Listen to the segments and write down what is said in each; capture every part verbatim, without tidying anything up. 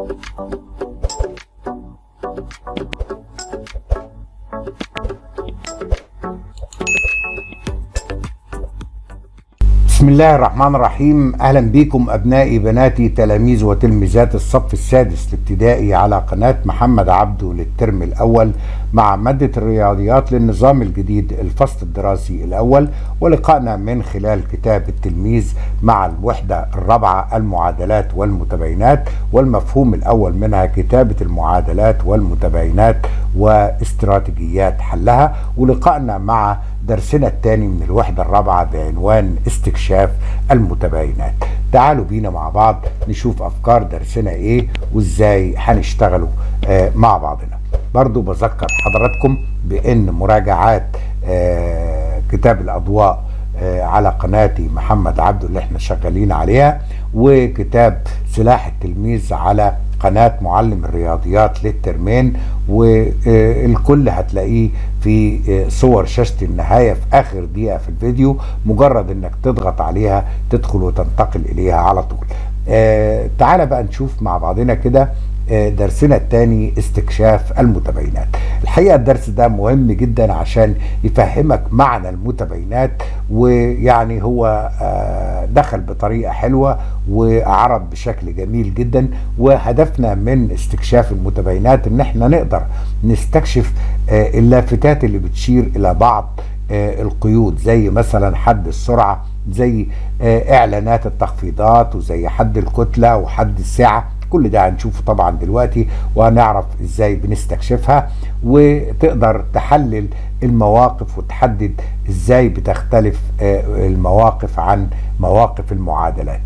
بسم الله الرحمن الرحيم. اهلا بكم ابنائي بناتي تلاميذ وتلميذات الصف السادس الابتدائي على قناة محمد عبده للترم الاول مع مادة الرياضيات للنظام الجديد الفصل الدراسي الاول، ولقائنا من خلال كتاب التلميذ مع الوحدة الرابعة المعادلات والمتباينات، والمفهوم الاول منها كتابة المعادلات والمتباينات واستراتيجيات حلها، ولقائنا مع درسنا الثاني من الوحدة الرابعة بعنوان استكشاف المتباينات. تعالوا بينا مع بعض نشوف أفكار درسنا إيه وإزاي هنشتغلوا آه مع بعضنا. برضو بذكر حضراتكم بأن مراجعات آه كتاب الأضواء آه على قناتي محمد عبده اللي احنا شغالين عليها، وكتاب سلاح التلميذ على قناة معلم الرياضيات للترمين، والكل هتلاقيه في صور شاشة النهاية في آخر دقيقة في الفيديو، مجرد انك تضغط عليها تدخل وتنتقل إليها على طول. آه تعال بقى نشوف مع بعضنا كده درسنا الثاني استكشاف المتباينات. الحقيقة الدرس ده مهم جدا عشان يفهمك معنى المتباينات، ويعني هو دخل بطريقة حلوة وعرض بشكل جميل جدا. وهدفنا من استكشاف المتباينات ان احنا نقدر نستكشف اللافتات اللي بتشير الى بعض القيود، زي مثلا حد السرعة، زي اعلانات التخفيضات، وزي حد الكتلة وحد السعة. كل ده هنشوفه طبعا دلوقتي، وهنعرف ازاي بنستكشفها، وتقدر تحلل المواقف وتحدد ازاي بتختلف المواقف عن مواقف المعادلات.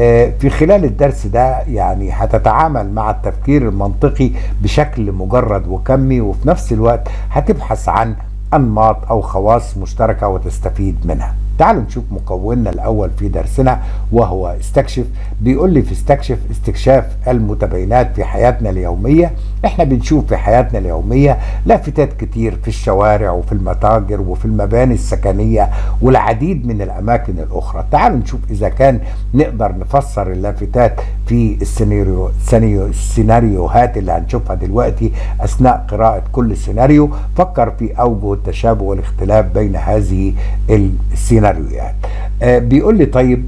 في خلال الدرس ده يعني هتتعامل مع التفكير المنطقي بشكل مجرد وكمي، وفي نفس الوقت هتبحث عن أنماط أو خواص مشتركة وتستفيد منها. تعالوا نشوف مكوننا الأول في درسنا وهو استكشف. بيقول لي في استكشف استكشاف المتباينات في حياتنا اليومية. احنا بنشوف في حياتنا اليومية لافتات كتير في الشوارع وفي المتاجر وفي المباني السكنية والعديد من الأماكن الأخرى. تعالوا نشوف إذا كان نقدر نفسر اللافتات في السيناريو السيناريوهات اللي هنشوفها دلوقتي أثناء قراءة كل سيناريو. فكر في أوجه التشابه والاختلاف بين هذه السيناريوهات. آه بيقول لي طيب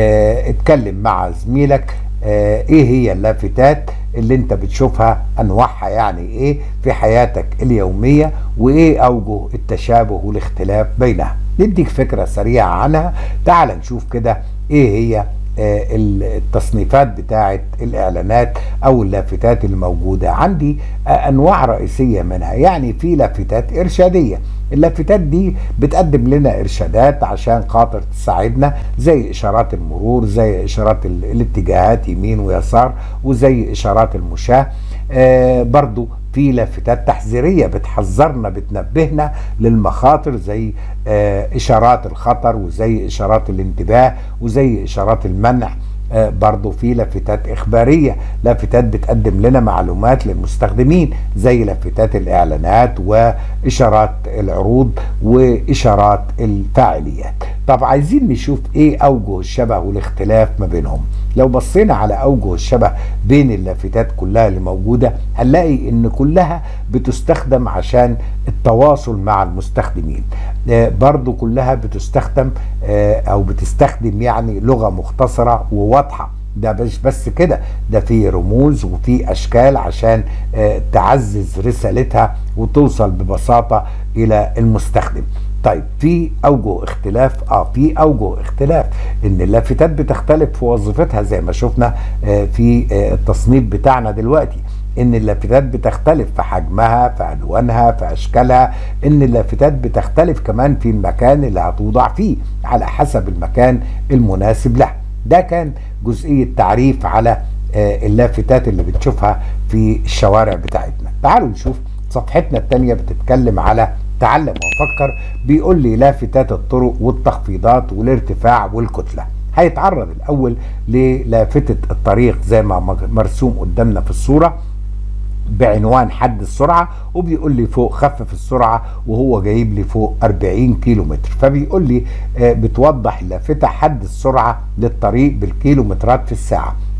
آه اتكلم مع زميلك آه ايه هي اللافتات اللي انت بتشوفها، انواعها يعني ايه في حياتك اليومية، وايه اوجه التشابه والاختلاف بينها. نديك فكرة سريعة عنها. تعال نشوف كده ايه هي آه التصنيفات بتاعت الاعلانات او اللافتات الموجودة عندي. آه انواع رئيسية منها، يعني في لافتات ارشادية. اللافتات دي بتقدم لنا ارشادات عشان خاطر تساعدنا، زي اشارات المرور، زي اشارات الاتجاهات يمين ويسار، وزي اشارات المشاة. آه برضو في لافتات تحذيرية بتحذرنا بتنبهنا للمخاطر، زي آه اشارات الخطر، وزي اشارات الانتباه، وزي اشارات المنع. آه برضو في لافتات إخبارية، لافتات بتقدم لنا معلومات للمستخدمين، زي لافتات الإعلانات وإشارات العروض وإشارات الفاعليات. طب عايزين نشوف إيه أوجه الشبه والاختلاف ما بينهم. لو بصينا على أوجه الشبه بين اللافتات كلها اللي موجودة، هنلاقي إن كلها بتستخدم عشان التواصل مع المستخدمين. آه برضو كلها بتستخدم آه أو بتستخدم يعني لغة مختصرة وواضحة. ده مش بس كده، ده في رموز وفي أشكال عشان آه تعزز رسالتها وتوصل ببساطة إلى المستخدم. طيب في اوجه اختلاف، اه في اوجه اختلاف ان اللافتات بتختلف في وظيفتها، زي ما شفنا آه في آه التصنيف بتاعنا دلوقتي، ان اللافتات بتختلف في حجمها، في الوانها، في اشكالها، ان اللافتات بتختلف كمان في المكان اللي هتوضع فيه على حسب المكان المناسب لها. ده كان جزئية تعريف على آه اللافتات اللي بتشوفها في الشوارع بتاعتنا. تعالوا نشوف صفحتنا الثانية بتتكلم على تعلم وفكر. بيقول لي لافتات الطرق والتخفيضات والارتفاع والكتلة. هيتعرض الأول للافتة الطريق زي ما مرسوم قدامنا في الصورة بعنوان حد السرعة، وبيقول لي فوق خفف السرعة، وهو جايب لي فوق أربعين كيلو متر. فبيقول لي آه بتوضح اللافتة حد السرعة للطريق بالكيلومترات في الساعة،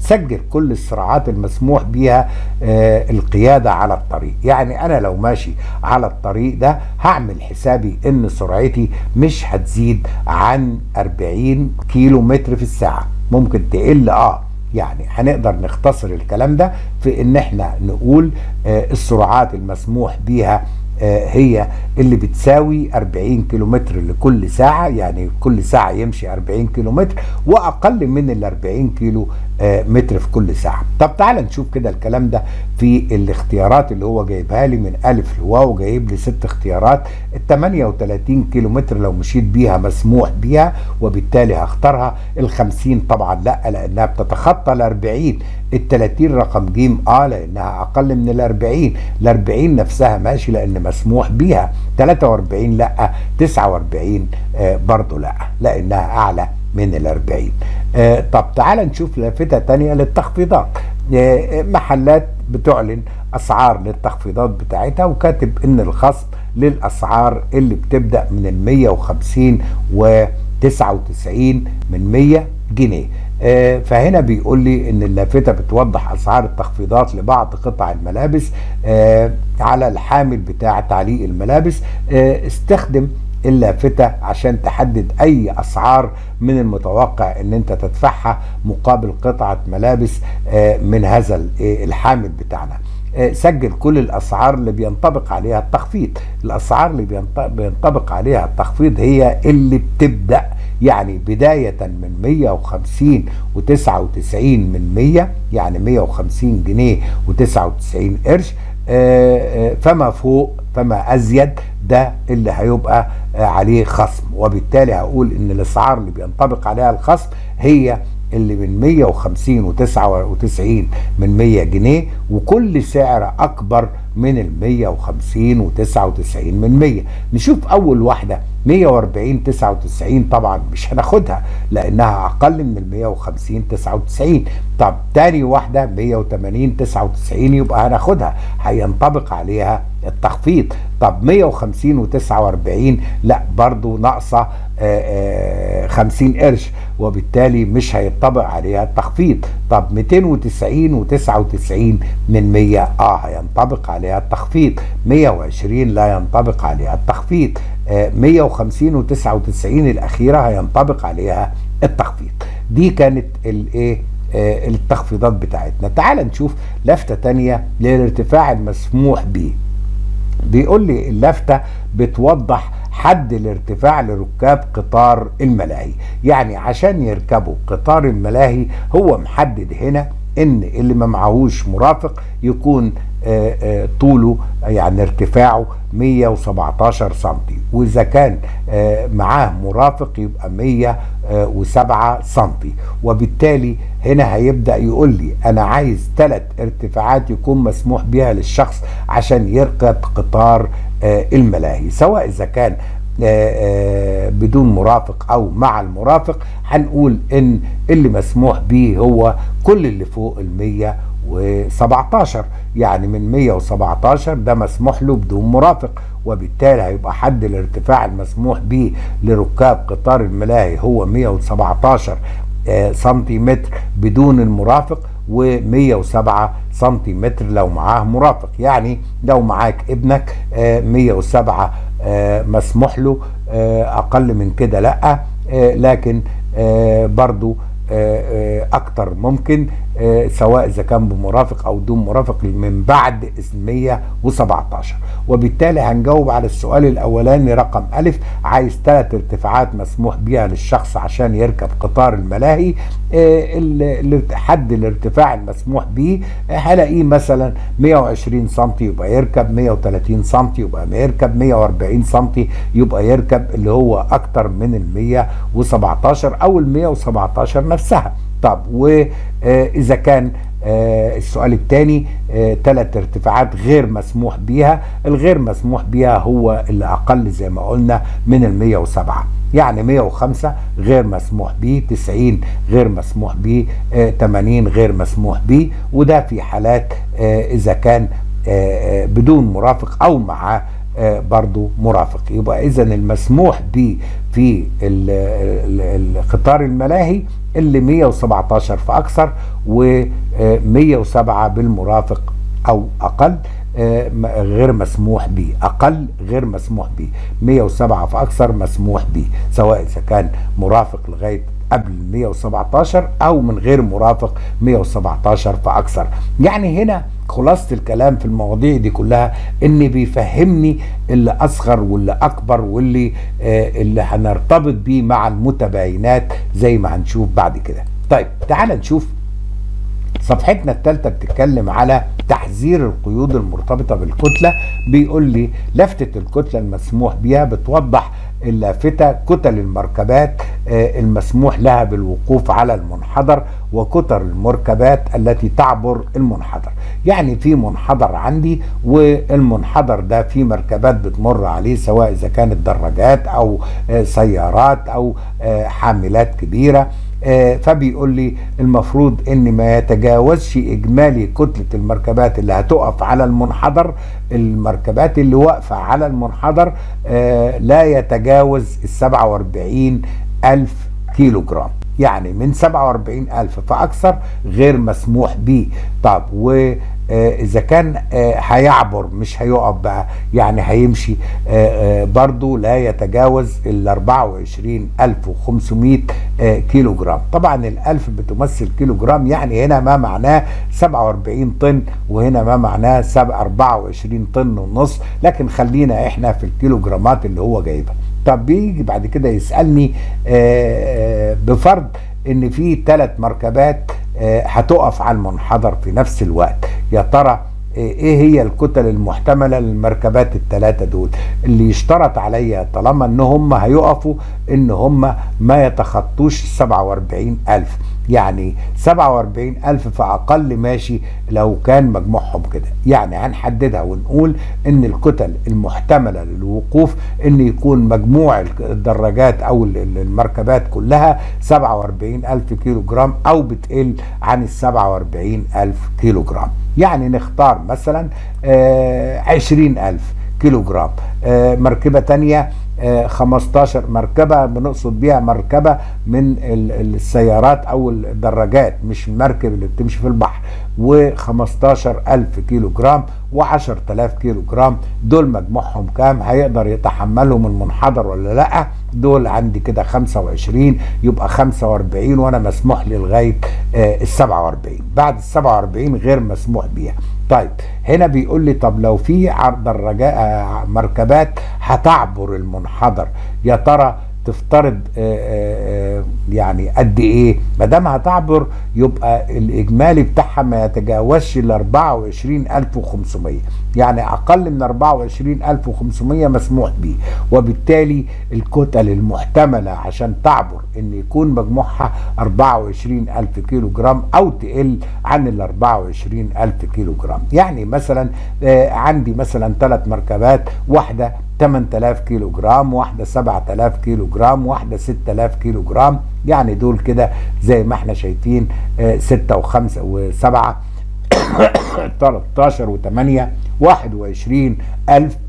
سجل كل السرعات المسموح بيها آه القيادة على الطريق. يعني أنا لو ماشي على الطريق ده هعمل حسابي إن سرعتي مش هتزيد عن أربعين كيلو متر في الساعة، ممكن تقل اه يعني هنقدر نختصر الكلام ده في ان احنا نقول آه السرعات المسموح بيها آه هي اللي بتساوي أربعين كيلومتر لكل ساعة، يعني كل ساعة يمشي أربعين كيلومتر وأقل من ال أربعين كيلو آه متر في كل ساعة. طب تعال نشوف كده الكلام ده في الاختيارات اللي هو جايبها لي من ألف لواو، جايب لي ست اختيارات. ال ثمانية وثلاثين كيلومتر لو مشيت بيها مسموح بيها وبالتالي هختارها. ال خمسين طبعا لا لأنها بتتخطى ال أربعين. ال ثلاثين رقم جيم اه لأنها أقل من ال أربعين. ال أربعين نفسها ماشي لأن مسموح بيها. ثلاثة وأربعين لا. تسعة وأربعين آه برضو لا لأنها أعلى من ال أربعين. آه طب تعال نشوف لافتة تانية للتخفيضات. آه محلات بتعلن أسعار للتخفيضات بتاعتها وكاتب إن الخصم للأسعار اللي بتبدأ من ال مية وخمسين وتسعة وتسعين من مية جنيه. آه فهنا بيقول لي ان اللافته بتوضح اسعار التخفيضات لبعض قطع الملابس آه على الحامل بتاع تعليق الملابس. آه استخدم اللافته عشان تحدد اي اسعار من المتوقع ان انت تدفعها مقابل قطعه ملابس آه من هذا الحامل بتاعنا. سجل كل الأسعار اللي بينطبق عليها التخفيض. الأسعار اللي بينطبق عليها التخفيض هي اللي بتبدأ يعني بداية من مية وخمسين وتسعة وتسعين من مية، يعني مية وخمسين جنيه وتسعة وتسعين قرش فما فوق فما أزيد ده اللي هيبقى عليه خصم. وبالتالي هقول إن الأسعار اللي بينطبق عليها الخصم هي اللي من مية وخمسين وتسعة وتسعين من مية جنيه، وكل سعر اكبر من ال مية وخمسين وتسعة وتسعين من مية. نشوف اول واحده مية وأربعين تسعة وتسعين، طبعا مش هناخدها لانها اقل من ال مية وخمسين تسعة وتسعين. طب تاني واحده مية وتمانين تسعة وتسعين يبقى هناخدها، هينطبق عليها التخفيض. طب مية وخمسين وتسعة وأربعين لا برضو ناقصه خمسين قرش وبالتالي مش هيطبق عليها التخفيض. طب ميتين وتسعين وتسعة وتسعين من مية اه هينطبق عليها التخفيض. مية وعشرين لا ينطبق عليها التخفيض. آه مية وخمسين وتسعة وتسعين الاخيره هينطبق عليها التخفيض. دي كانت الايه آه التخفيضات بتاعتنا. تعال نشوف لفته تانية للارتفاع المسموح به. بيقول لي اللفته بتوضح حد الارتفاع لركاب قطار الملاهي، يعني عشان يركبوا قطار الملاهي هو محدد هنا ان اللي ما معهوش مرافق يكون آآ آآ طوله يعني ارتفاعه مية وسبعتاشر سنتي، واذا كان معاه مرافق يبقى مية وسبعة سنتي. وبالتالي هنا هيبدأ يقول لي انا عايز ثلاث ارتفاعات يكون مسموح بها للشخص عشان يركب قطار الملاهي، سواء اذا كان بدون مرافق او مع المرافق. هنقول ان اللي مسموح به هو كل اللي فوق ال مية وسبعتاشر، يعني من مية وسبعتاشر ده مسموح له بدون مرافق، وبالتالي هيبقى حد الارتفاع المسموح به لركاب قطار الملاهي هو مية وسبعتاشر سنتيمتر بدون المرافق ومية وسبعة سنتيمتر لو معاه مرافق. يعني لو معاك ابنك مية وسبعة مسموح له، اقل من كده لا، لكن برضو اكتر ممكن سواء اذا كان بمرافق او دون مرافق من بعد مية وسبعتاشر. وبالتالي هنجاوب على السؤال الاولاني رقم الف، عايز ثلاث ارتفاعات مسموح بيها للشخص عشان يركب قطار الملاهي. حد الارتفاع المسموح به هلاقيه مثلا مية وعشرين سنتي يبقى يركب، مية وتلاتين سنتي يبقى يركب، مية وأربعين سنتي يبقى يركب، اللي هو اكتر من ال مية وسبعتاشر او ال مية وسبعتاشر نفسها. طب واذا كان آه السؤال الثاني ثلاث آه ارتفاعات غير مسموح بيها، الغير مسموح بيها هو اللي اقل زي ما قلنا من ال مية وسبعة، يعني مية وخمسة غير مسموح به، تسعين غير مسموح به، آه تمانين غير مسموح به، وده في حالات آه اذا كان آه بدون مرافق او معاه آه برضو مرافق. يبقى اذا المسموح به في القطار الملاهي اللي مية وسبعتاشر فاكثر و107 بالمرافق او اقل غير مسموح به، اقل غير مسموح به، مية وسبعة فاكثر مسموح به، سواء اذا كان مرافق لغايه قبل مية وسبعتاشر او من غير مرافق مية وسبعتاشر فاكثر. يعني هنا خلاصة الكلام في المواضيع دي كلها ان بيفهمني اللي اصغر واللي اكبر واللي آه اللي هنرتبط بيه مع المتباينات زي ما هنشوف بعد كده. طيب تعال نشوف صفحتنا الثالثة بتتكلم على تحذير القيود المرتبطة بالكتلة. بيقول لي لفتة الكتلة المسموح بها بتوضح اللافتة كتل المركبات المسموح لها بالوقوف على المنحدر وكتل المركبات التي تعبر المنحدر. يعني في منحدر عندي والمنحدر ده في مركبات بتمر عليه، سواء إذا كانت دراجات أو سيارات أو حاملات كبيرة. فبيقول لي المفروض ان ما يتجاوزش اجمالي كتلة المركبات اللي هتقف على المنحدر، المركبات اللي واقفة على المنحدر لا يتجاوز السبعة واربعين الف كيلو جرام. يعني من سبعة واربعين الف فاكثر غير مسموح به. طب و اذا كان هيعبر مش هيقف بقى، يعني هيمشي برضو لا يتجاوز ال اربعة وعشرين الف وخمسمائة كيلو جرام. طبعا الالف بتمثل كيلو جرام، يعني هنا ما معناه سبعة واربعين طن وهنا ما معناه اربعة وعشرين طن ونص، لكن خلينا احنا في الكيلو جرامات اللي هو جايبها. طب بيجي بعد كده يسألني بفرض ان في ثلاث مركبات هتقف على المنحدر في نفس الوقت، يا ترى ايه هي الكتل المحتملة للمركبات الثلاثة دول؟ اللي يشترط عليا طالما ان هم هيقفوا ان هم ما يتخطوش سبعة واربعين الف، يعني سبعة واربعين الف فاقل ماشي لو كان مجموعهم كده. يعني هنحددها ونقول ان الكتل المحتملة للوقوف ان يكون مجموع الدراجات او المركبات كلها سبعة واربعين الف كيلو جرام او بتقل عن ال سبعة واربعين الف كيلو جرام. يعني نختار مثلا آه عشرين الف كيلو جرام. آه مركبة تانية آه خمستاشر مركبة، بنقصد بيها مركبة من السيارات او الدراجات، مش المركب اللي بتمشي في البحر، وخمستاشر الف كيلو جرام وعشر تلاف كيلو جرام. دول مجموعهم كام؟ هيقدر يتحملهم المنحدر ولا لا؟ دول عندي كده خمسة وعشرين، يبقى خمسة واربعين وانا مسموح لي لغايه آه ال سبعة واربعين. بعد ال سبعة واربعين غير مسموح بيها. طيب هنا بيقول لي طب لو في دراجات آه مركبات هتعبر المنحدر، يا ترى تفترض آآ آآ يعني قد ايه؟ ما دام هتعبر يبقى الاجمالي بتاعها ما يتجاوزش ال اربعة وعشرين الف وخمسمائة، يعني اقل من اربعة وعشرين الف وخمسمائة مسموح به. وبالتالي الكتل المحتمله عشان تعبر ان يكون مجموعها اربعة وعشرين الف كيلو جرام او تقل عن ال اربعة وعشرين الف كيلو جرام. يعني مثلا عندي مثلا ثلاث مركبات، واحده ثمانية آلاف كيلو جرام، واحدة سبعة آلاف كيلو جرام، واحدة ستة آلاف كيلو جرام. يعني دول كده زي ما احنا شايفين ستة وخمسة وسبعة تلتاشر وثمانية واحد وعشرين ألف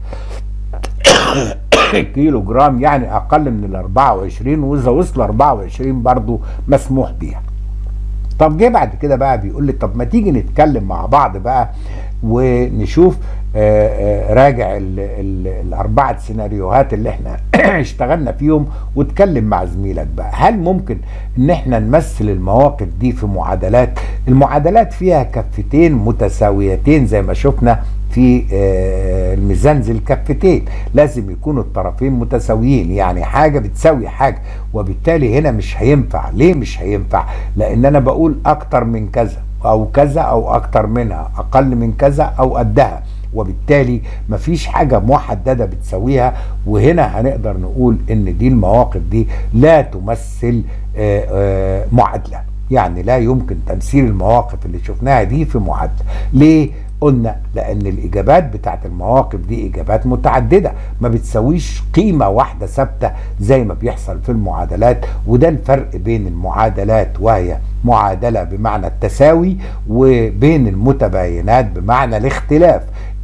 كيلو جرام، يعني أقل من ال اربعة وعشرين، وإذا وصلوا اربعة وعشرين برضو مسموح بيها. طب جه بعد كده بقى بيقول لي طب ما تيجي نتكلم مع بعض بقى ونشوف آآ آآ راجع ال ال الاربعه سيناريوهات اللي احنا اشتغلنا فيهم، واتكلم مع زميلك بقى. هل ممكن ان احنا نمثل المواقف دي في معادلات؟ المعادلات فيها كفتين متساويتين زي ما شفنا في الميزان ذي الكفتين، لازم يكونوا الطرفين متساويين، يعني حاجة بتساوي حاجة. وبالتالي هنا مش هينفع. ليه مش هينفع؟ لان انا بقول اكتر من كذا او كذا او اكتر منها، اقل من كذا او قدها، وبالتالي مفيش حاجة محددة بتساويها. وهنا هنقدر نقول ان دي المواقف دي لا تمثل معادلة، يعني لا يمكن تمثيل المواقف اللي شفناها دي في معادلة. ليه؟ قلنا لان الاجابات بتاعت المواقف دي اجابات متعددة، ما بتساويش قيمة واحدة ثابتة زي ما بيحصل في المعادلات. وده الفرق بين المعادلات وهي معادلة بمعنى التساوي، وبين المتباينات بمعنى الاختلاف.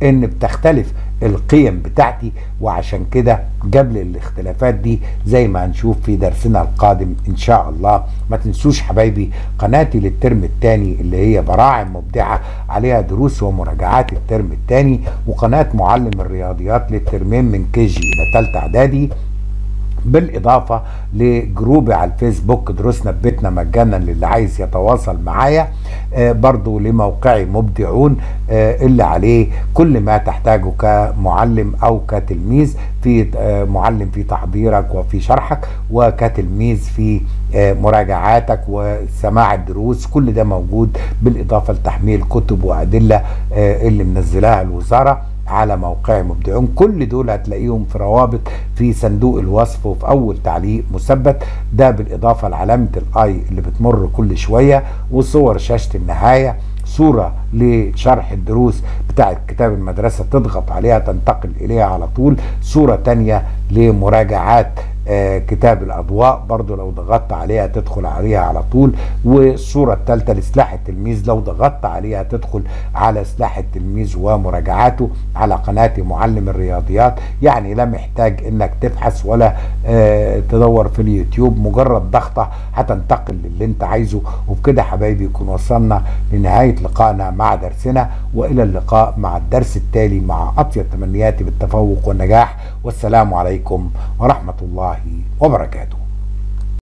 ان بتختلف القيم بتاعتي، وعشان كده قبل الاختلافات دي زي ما هنشوف في درسنا القادم ان شاء الله. ما تنسوش حبايبي قناتي للترم الثاني اللي هي براعم مبدعة، عليها دروس ومراجعات الترم الثاني، وقناة معلم الرياضيات للترمين من كيجي الى ثالثه اعدادي، بالاضافه لجروبي على الفيسبوك دروسنا ببيتنا مجانا للي عايز يتواصل معايا، آه برضو لموقعي مبدعون آه اللي عليه كل ما تحتاجه كمعلم او كتلميذ، في آه معلم في تحضيرك وفي شرحك، وكتلميذ في آه مراجعاتك وسماع الدروس. كل ده موجود بالاضافه لتحميل كتب وادله آه اللي منزلاها الوزاره على موقع مبدعون. كل دول هتلاقيهم في روابط في صندوق الوصف وفي اول تعليق مثبت، ده بالاضافه لعلامه الاي اللي بتمر كل شويه، وصور شاشه النهايه، صوره لشرح الدروس بتاعت كتاب المدرسه تضغط عليها تنتقل اليها على طول، صوره تانية لمراجعات آه كتاب الاضواء برضو لو ضغطت عليها تدخل عليها على طول، والصورة الثالثة لسلاح التلميذ لو ضغطت عليها تدخل على سلاح التلميذ ومراجعاته على قناتي معلم الرياضيات. يعني لا محتاج انك تبحث ولا آه تدور في اليوتيوب، مجرد ضغطة هتنتقل للي انت عايزه. وبكده حبايبي يكون وصلنا لنهاية لقائنا مع درسنا، والى اللقاء مع الدرس التالي مع اطيب تمنياتي بالتفوق والنجاح، والسلام عليكم ورحمة الله وبركاته.